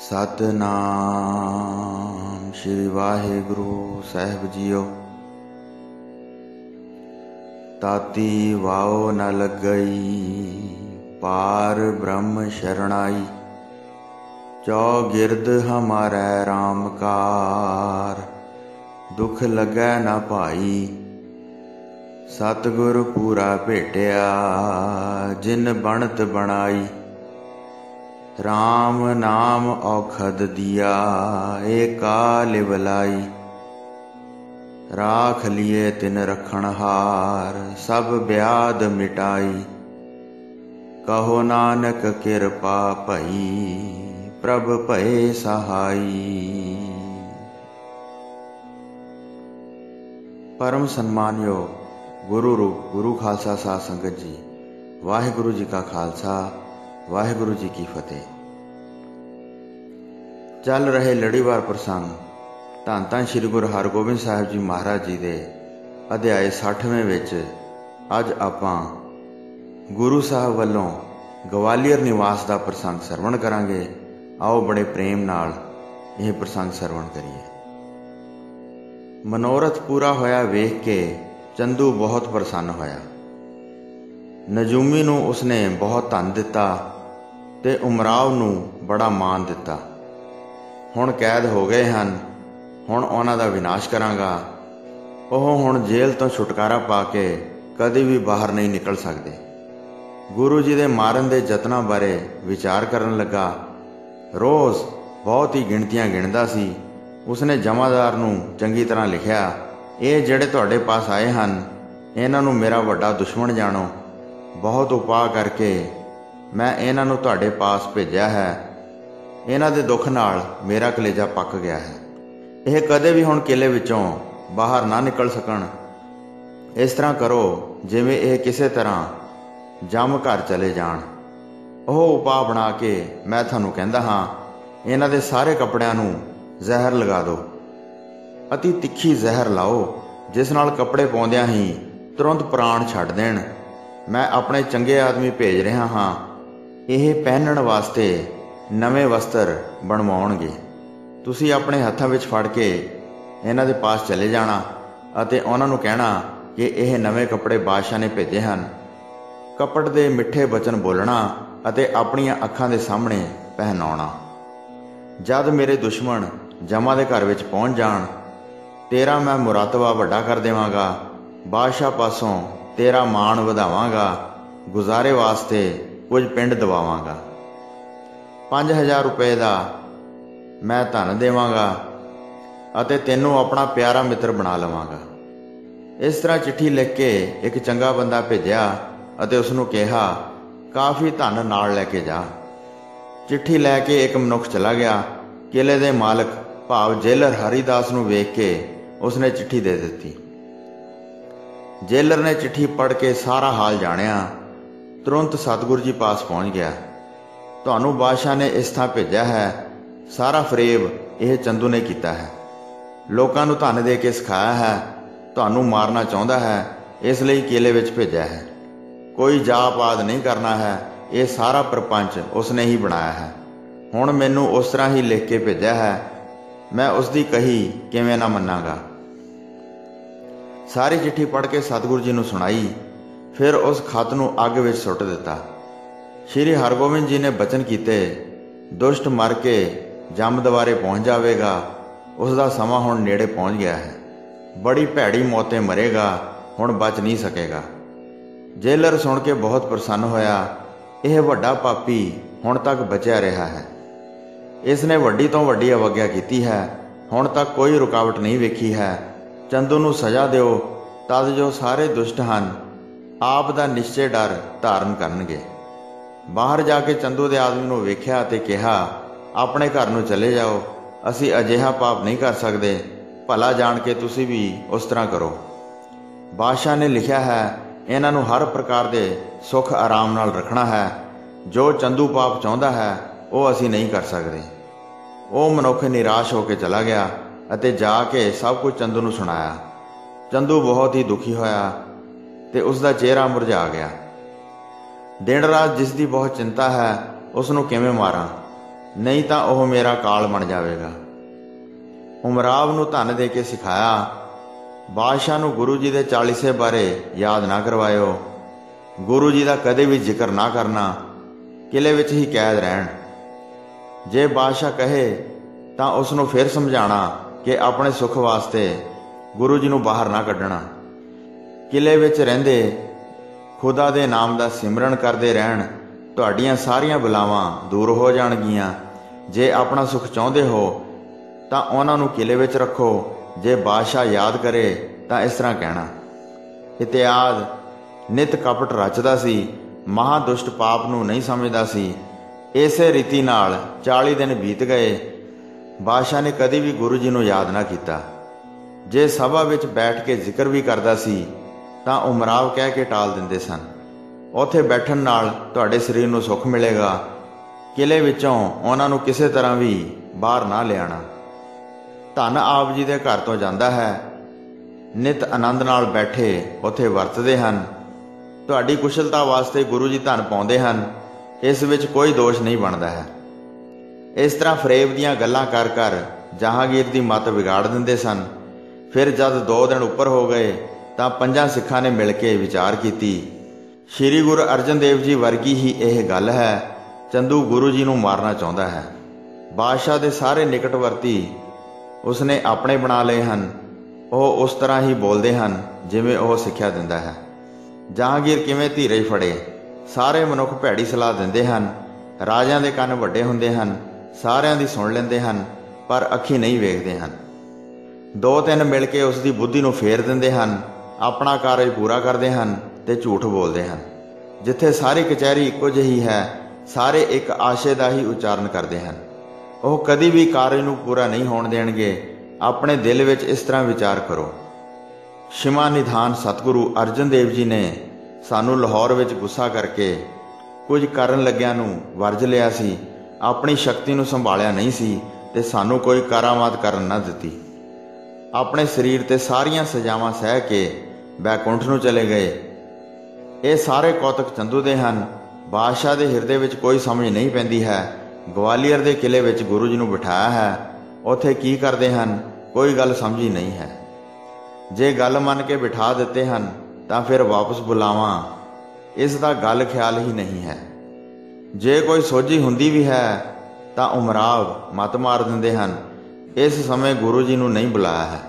सतनाम श्री वाहिगुरु साहिब जीओ। ताती वाओ न लगई पार ब्रह्म शरणाई। चौगिरद हमारै रामकार दुख लगै न भाई। सतगुर पूरा भेटिया जिन बनत बनाई। राम नाम औखद दिया एका लिवलाई। राख लिए तिन रखणहार सब ब्याद मिटाई। कहो नानक किरपा भई प्रभ भये सहाई। परम सन्मानयोग गुरु रूप गुरु खालसा साध संगत जी, वाहिगुरु जी का खालसा वाहिगुरु जी की फतेह। चल रहे लड़ीवार प्रसंग धन धन श्री गुरु हरगोबिंद साहिब जी महाराज जी के अध्याय 60वें विच अज आपां गुरु साहब वालों गवालियर निवास का प्रसंग सरवण करांगे। आओ बड़े प्रेम नाल यह प्रसंग सरवण करिए। मनोरथ पूरा होया वेख के चंदू बहुत प्रसन्न होया। नजूमी नूं उसने बहुत धन दिता ते उमराव नूं बड़ा मान दिता। हुण कैद हो गए हन, हुण उन्हां दा विनाश करांगा। ओह हुण जेल तो छुटकारा पा के कदी भी बाहर नहीं निकल सकते। गुरु जी दे मारन दे जतनां बारे विचार करन लगा। रोज़ बहुत ही गिणतियां गिणदा सी। उसने जमादार नूं चंगी तरह लिखिया, ये जिहड़े तुहाडे पास आए हन इन्हां नूं मेरा वड्डा दुश्मन जाणो। बहुत उपाय करके मैं इन्हां नूं तुहाडे पास भेजिया है। इन्हां दे दुख नाल मेरा कलेजा पक गया है। यह कदे भी हुण किले विचों बाहर ना निकल सकण। इस तरह करो जिवें यह किसी तरह जम घर चले जाण। ओह उपाय बना के मैं तुहानूं कहंदा हां, इन्हां दे सारे कपड़िਆਂ नूं ਜ਼ਹਿਰ लगा दो। अति तिखी ਜ਼ਹਿਰ लाओ जिस नाल कपड़े पाउंदिਆਂ ही तुरंत प्राण छड्ड देण। मैं अपने चंगे आदमी भेज रहा हाँ। यह पहनण वास्ते नवे वस्त्र बनवाउणगे। तुसीं अपने हत्थां विच फड़ के इन्हां दे पास चले जाना अते उन्हां नूं कहना कि यह नवे कपड़े बादशाह ने भेजे हन। कपट दे मिठे वचन बोलना अते अपणियां अखां दे सामणे पहनाउणा। जद मेरे दुश्मन जमा दे घर विच पहुँच जाण, तेरा मैं मुरातबा वड्डा कर देवांगा। बादशाह पासों तेरा मान वधावांगा। गुजारे वास्ते कुछ पिंड दवावांगा। 5000 रुपए का मैं धन देवांगा अते तैनूं अपना प्यारा मित्र बना लवांगा। इस तरह चिट्ठी लिख के एक चंगा बंदा भेजिया अते उसनूं कहा, काफ़ी धन नाल लैके जा। चिट्ठी लैके एक मनुख चला गया। किले दे मालक भाव जेलर हरिदास नूं वेख के उसने चिट्ठी दे दी। जेलर ने चिट्ठी पढ़ के सारा हाल जानिया। तुरंत सतगुरु जी पास पहुँच गया। तुहानूं बादशाह ने इस थां भेजा है। सारा फरेब यह चंदू ने किया है। लोकां नूं धन दे के सिखाया है। तुहानूं मारना चाहुंदा है, इसलिए किले विच भेजा है। कोई जाप आद नहीं करना है। ये सारा प्रपंच उसने ही बनाया है। हुण मैनूं उस तरह ही लिख के भेजा है। मैं उसकी कही किवें ना मन्नांगा। सारी चिट्ठी पढ़ के सतगुरु जी नूं सुनाई। फिर उस खत नूं अग विच सुट दिता। श्री हरगोबिंद जी ने बचन कीते, दुष्ट मर के जम दवारे पहुँच जाएगा। उसका समा हुण नेड़े पहुँच गया है। बड़ी भैड़ी मौतें मरेगा, हुण बच नहीं सकेगा। जेलर सुन के बहुत प्रसन्न होया। यह वड्डा पापी हुण तक बचिया रहा है। इसने वड्डी तो वड्डी अवग्या की है। हुण तक कोई रुकावट नहीं वेखी है। चंदू नूं सज़ा दिओ, तद जो सारे दुष्ट हन आप दा निश्चय डर धारण करनगे। बाहर जाके चंदू दे आदमी नूं वेख्या ते कहा, अपने घर नूं चले जाओ। असीं अजिहा पाप नहीं कर सकते। भला जान के तुसीं भी उस तरह करो। बादशाह ने लिखा है, इन्हां नूं हर प्रकार के सुख आराम नाल रखना है। जो चंदू पाप चाहुंदा है वह असीं नहीं कर सकते। वह मनुख निराश होकर चला गया अते जाके सब कुछ चंदू नूं सुनाया। चंदू बहुत ही दुखी होया ते उसका चेहरा मुरझा गया। दिन रात जिसकी बहुत चिंता है उसनूं किवें मारां। नहीं तां ओह मेरा काल बन जावेगा। उमराव नूं धन दे के सिखाया, बादशाह नूं गुरु जी दे चालीसे बारे याद ना करवायो, गुरु जी का कदे भी जिक्र ना करना, किले विच ही कैद रहन। जे बादशाह कहे तां उसनूं फिर समझाना कि अपने सुख वास्ते गुरु जी नूं बाहर ना कड्ढना। किले विच रहिंदे खुदा दे नाम दा सिमरन करदे रहन, तुहाडीआं सारीआं बलावां दूर हो जाणगीआं। जे अपना सुख चाहुंदे हो तां उहनां नूं किले विच रखो। जे बादशाह याद करे तां इस तरह कहना, इतियाद नित कपट रचदा सी, महादुष्ट पाप नूं नहीं समझदा सी। इसे रीति नाल 40 दिन बीत गए, बादशाह ने कदी भी गुरु जी नूं याद ना कीता। जे सभा विच बैठ के जिक्र भी करदा सी तां उमराव कह के टाल दिंदे सन, उत्थे बैठण नाल तुहाडे सरीर नूं सुख मिलेगा। किले विचों उहनां नूं किसे तरह भी बाहर ना लियाना। धन आप जी दे घर तो जांदा है, नित आनंद नाल बैठे उत्थे वरतदे हन। तुहाडी कुशलता वास्ते गुरु जी धन पाउंदे हन, इस विच कोई दोष नहीं बनदा है। इस तरह फरेब दीआं गल्लां कर कर जहांगीर दी मत विगाड़ दिंदे सन। फिर जद 2 दिन उपर हो गए तां 5 सिखां ने मिल के विचार कीती, श्री गुरु अर्जन देव जी वर्गी ही यह गल है, चंदू गुरु जी नूं मारना चाहुंदा है। बादशाह दे सारे निकटवर्ती उसने अपने बना लए हन, ਉਹ उस तरह ही बोलते हैं जिवें ਉਹ सिक्ख्या दिंदा है। जहांगीर किवें धीरज फड़े, सारे मनुख भैड़ी सलाह दिंदे हन। राजां दे कंन वड्डे हुंदे हन, सारिआं दी सुण लैंदे हन, पर अखी नहीं वेखदे हन। 2-3 मिल के उसकी बुद्धि नूं फेर दिंदे हन, अपना कारज पूरा करते हैं ते झूठ बोलते हैं। जिथे सारी कचहरी इक्को जिही है, सारे एक आशे का ही उच्चारण करते हैं। वह कदी भी कारज नूं पूरा नहीं होण देणगे। अपने दिल विच इस तरह विचार करो, शिमा निधान सतगुरु अर्जन देव जी ने सानू लाहौर विच गुस्सा करके कुछ करन लग्यां नूं वरज लिया सी, अपनी शक्ति नूं संभालिया नहीं सी ते सानू कोई करामात करन ना दित्ती। अपने शरीर ते सारियां सजावां सह के बैकुंठ नूं चले गए। ये सारे कौतक चंदू दे हन। बादशाह दे हिरदे विच कोई समझ नहीं पैंदी है। ग्वालियर दे किले विच गुरु जी नूं बिठाया है, उत्थे की करदे हन कोई गल समझी नहीं है। जे गल मन के बिठा दिते हन तां फिर वापस बुलावां, इसदा गल ख्याल ही नहीं है। जे कोई सोझी हुंदी भी है तां उमराव मत मार दिंदे हन। इस समय गुरु जी नूं नहीं बुलाया है।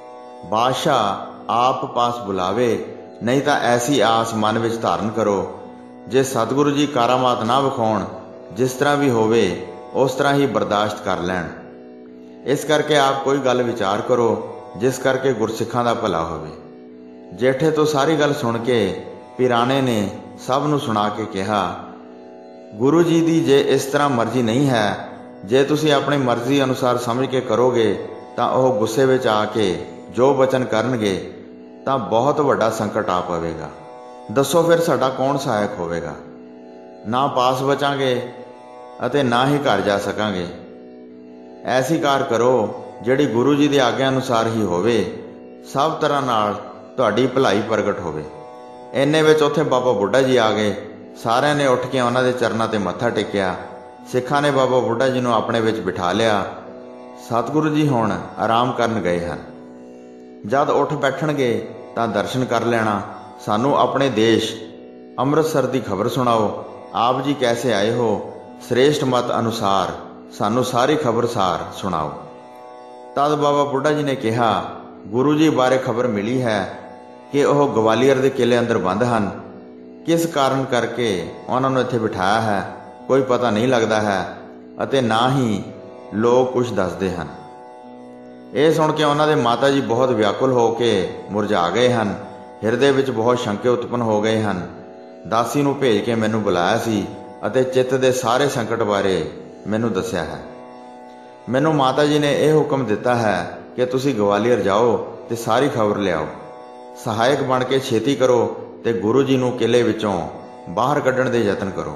बादशाह आप पास बुलावे, नहीं तां ऐसी आस मन विच धारण करो, जे सतगुरु जी कारामात ना विखाउण, जिस तरह भी होवे उस तरह ही बर्दाश्त कर लैण। इस करके आप कोई गल विचार करो जिस करके गुरसिखां दा भला होवे। जेठे तो सारी गल सुन के पिराने ने सब नूं सुना के कहा, गुरु जी दी जे इस तरह मर्जी नहीं है, जे तुसी अपनी मर्जी अनुसार समझ के करोगे तां ओह गुस्से विच आके जो वचन करनगे तां बहुत वड्डा संकट आ पवेगा। दसो फिर साडा कौन सहायक होवेगा? ना पास बचांगे अते ना ही घर जा सकांगे। ऐसी कार करो जिहड़ी गुरु जी दी आग्या अनुसार ही होवे, सब तरह नाल तुहाडी भलाई प्रगट होवे। इन्ने विच उत्थे बाबा बुढ़ा जी आ गए। सारिआं ने उठ के उन्हां दे चरनां ते मत्था टेकिया। सिखां ने बाबा बुढ़ा जी नूं अपने विच बिठा लिया। सतगुरु जी हुण आराम करन गए हन। जद उठ बैठणगे तां दर्शन कर लेना। सानू अपने देश अमृतसर दी खबर सुणाओ। आप जी कैसे आए हो? श्रेष्ठ मत अनुसार सानू सारी खबरसार सुणाओ। तद बाबा बुढ़ा जी ने कहा, गुरु जी बारे खबर मिली है कि वह ग्वालियर के किले अंदर बंद हैं। किस कारण करके उन्होंने इत्थे बिठाया है कोई पता नहीं लगता है, अते ना ही लोग कुछ दसदे हैं। ये सुन के उन्होंने माता जी बहुत व्याकुल हो के मुरझा गए हैं। हिरदे विच बहुत शंके उत्पन्न हो गए हैं। दासी नूं भेज के मैनू बुलाया सी अते चित्त दे सारे संकट बारे मैनू दस्या है। मैनू माता जी ने यह हुक्म दिता है कि तुसी ग्वालियर जाओ ते सारी खबर लियाओ। सहायक बन के छेती करो ते गुरु जी नूं किले विचों बाहर कड्ढण दे यतन करो।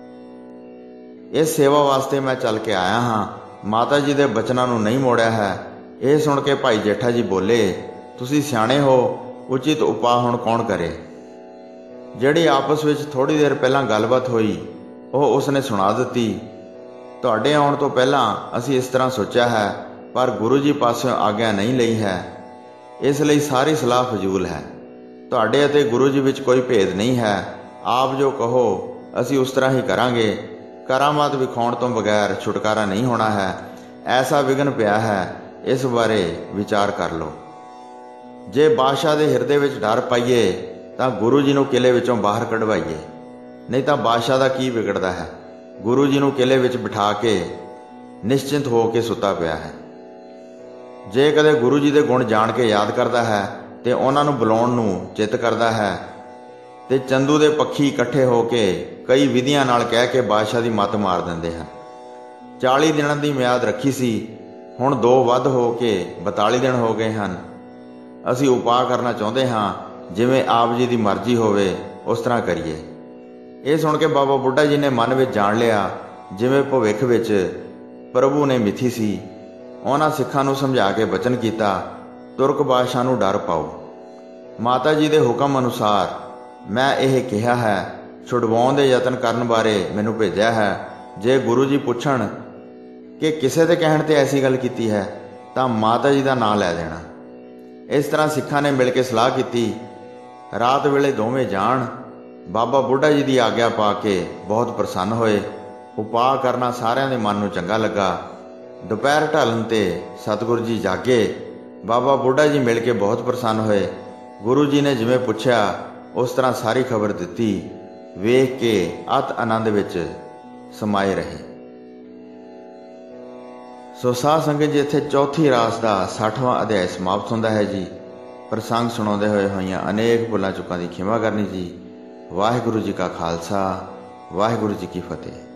इस सेवा वास्ते मैं चल के आया हाँ। माता जी दे बचनां नूं नहीं मोड़िया है। यह सुन के भाई जेठा जी बोले, तुसी सियाणे हो, उचित उपाय हुण कौन करे? जिहड़ी आपस विच थोड़ी देर पहलां गलबात होई वह उसने सुना दित्ती। ਤੁਹਾਡੇ ਆਉਣ ਤੋਂ ਪਹਿਲਾਂ ਅਸੀਂ ਇਸ ਤਰ੍ਹਾਂ ਸੋਚਿਆ ਹੈ, ਪਰ ਗੁਰੂ ਜੀ ਪਾਸਿਓਂ ਆਗਿਆ ਨਹੀਂ ਲਈ ਹੈ, ਇਸ ਲਈ ਸਾਰੀ ਸਲਾਹ ਫਜ਼ੂਲ ਹੈ। ਤੁਹਾਡੇ ਅਤੇ ਗੁਰੂ ਜੀ ਵਿੱਚ ਕੋਈ ਭੇਦ ਨਹੀਂ ਹੈ। ਆਪ ਜੋ ਕਹੋ ਅਸੀਂ ਉਸ ਤਰ੍ਹਾਂ ਹੀ ਕਰਾਂਗੇ। ਕਰਾਮਾਤ ਵਿਖਾਉਣ ਤੋਂ ਬਗੈਰ ਛੁਟਕਾਰਾ ਨਹੀਂ ਹੋਣਾ ਹੈ। ਐਸਾ ਵਿਘਨ ਪਿਆ ਹੈ, ਇਸ ਬਾਰੇ ਵਿਚਾਰ ਕਰ ਲਓ। ਜੇ ਬਾਦਸ਼ਾਹ ਦੇ ਹਿਰਦੇ ਵਿੱਚ ਡਰ ਪਾਈਏ ਤਾਂ ਗੁਰੂ ਜੀ ਨੂੰ ਕਿਲੇ ਵਿੱਚੋਂ ਬਾਹਰ ਕਢਵਾਈਏ, ਨਹੀਂ ਤਾਂ ਬਾਦਸ਼ਾਹ ਦਾ ਕੀ ਵਿਗੜਦਾ ਹੈ। ਗੁਰੂ ਜੀ ਨੂੰ ਕਿਲੇ ਵਿੱਚ ਬਿਠਾ ਕੇ ਨਿਸ਼ਚਿੰਤ ਹੋ ਕੇ ਸੁੱਤਾ ਪਿਆ ਹੈ। ਜੇ ਕਦੇ ਗੁਰੂ ਜੀ ਦੇ ਗੁਣ ਜਾਣ ਕੇ ਯਾਦ ਕਰਦਾ ਹੈ ਤੇ ਉਹਨਾਂ ਨੂੰ ਬੁਲਾਉਣ ਨੂੰ ਚਿੱਤ ਕਰਦਾ ਹੈ ਤੇ ਚੰਦੂ ਦੇ ਪੱਖੀ ਇਕੱਠੇ ਹੋ ਕੇ ਕਈ ਵਿਧੀਆਂ ਨਾਲ ਕਹਿ ਕੇ ਬਾਦਸ਼ਾਹ ਦੀ ਮੱਤ ਮਾਰ ਦਿੰਦੇ ਹਨ। 40 ਦਿਨਾਂ ਦੀ ਮਿਆਦ ਰੱਖੀ ਸੀ, ਹੁਣ 2 ਵੱਧ ਹੋ ਕੇ 42 ਦਿਨ ਹੋ ਗਏ ਹਨ। ਅਸੀਂ ਉਪਾਅ ਕਰਨਾ ਚਾਹੁੰਦੇ ਹਾਂ, ਜਿਵੇਂ ਆਪ ਜੀ ਦੀ ਮਰਜ਼ੀ ਹੋਵੇ ਉਸ ਤਰ੍ਹਾਂ ਕਰੀਏ। ਇਹ ਸੁਣ ਕੇ ਬਾਬਾ ਬੁੱਢਾ ਜੀ ਨੇ ਮਨ ਵਿੱਚ ਜਾਣ ਲਿਆ, ਜਿਵੇਂ ਭਵਿੱਖ ਵਿੱਚ ਪ੍ਰਭੂ ਨੇ ਮਿਥੀ ਸੀ। ਉਹਨਾਂ ਸਿੱਖਾਂ ਨੂੰ ਸਮਝਾ ਕੇ ਬਚਨ ਕੀਤਾ, ਤੁਰਕ ਬਾਦਸ਼ਾਹ ਨੂੰ ਡਰ ਪਾਓ। ਮਾਤਾ ਜੀ ਦੇ ਹੁਕਮ ਅਨੁਸਾਰ ਮੈਂ ਇਹ ਕਿਹਾ ਹੈ, ਛੁਡਵਾਉਣ ਦੇ ਯਤਨ ਕਰਨ ਬਾਰੇ ਮੈਨੂੰ ਭੇਜਿਆ ਹੈ। ਜੇ ਗੁਰੂ ਜੀ ਪੁੱਛਣ ਕਿ ਕਿਸੇ ਦੇ ਕਹਿਣ ਤੇ ਐਸੀ ਗੱਲ ਕੀਤੀ ਹੈ ਤਾਂ ਮਾਤਾ ਜੀ ਦਾ ਨਾਂ ਲੈ ਦੇਣਾ। ਇਸ ਤਰ੍ਹਾਂ ਸਿੱਖਾਂ ਨੇ ਮਿਲ ਕੇ ਸਲਾਹ ਕੀਤੀ। ਰਾਤ ਵੇਲੇ ਦੋਵੇਂ ਜਾਣ। ਬਾਬਾ ਬੁੱਢਾ ਜੀ ਦੀ ਆਗਿਆ ਪਾ ਕੇ ਬਹੁਤ ਪ੍ਰਸੰਨ ਹੋਏ। ਉਪਾਅ ਕਰਨਾ ਸਾਰਿਆਂ ਦੇ ਮਨ ਨੂੰ ਚੰਗਾ ਲੱਗਾ। ਦੁਪਹਿਰ ਢਲਣ ਤੇ ਸਤਿਗੁਰੂ ਜੀ ਜਾਗੇ। ਬਾਬਾ ਬੁੱਢਾ ਜੀ ਮਿਲ ਕੇ ਬਹੁਤ ਪ੍ਰਸੰਨ ਹੋਏ। ਗੁਰੂ ਜੀ ਨੇ ਜਿਵੇਂ ਪੁੱਛਿਆ ਉਸ ਤਰ੍ਹਾਂ ਸਾਰੀ ਖਬਰ ਦਿੱਤੀ। ਵੇਖ ਕੇ ਅਤ ਆਨੰਦ ਵਿੱਚ ਸਮਾਏ ਰਹੇ। ਸੋ ਸਾਧ ਸੰਗਤ ਜੀ, ਇੱਥੇ ਚੌਥੀ ਰਾਸ ਦਾ 60ਵਾਂ ਅਧਿਆਇ ਸਮਾਪਤ ਹੁੰਦਾ ਹੈ ਜੀ। ਪ੍ਰਸੰਗ ਸੁਣਾਉਂਦੇ ਹੋਈਆਂ ਅਨੇਕ ਭੁੱਲਾਂ ਚੁੱਕਾਂ ਦੀ ਖਿਮਾ ਕਰਨੀ ਜੀ। ਵਾਹਿਗੁਰੂ ਜੀ ਕਾ ਖਾਲਸਾ, ਵਾਹਿਗੁਰੂ ਜੀ ਕੀ ਫਤਿਹ।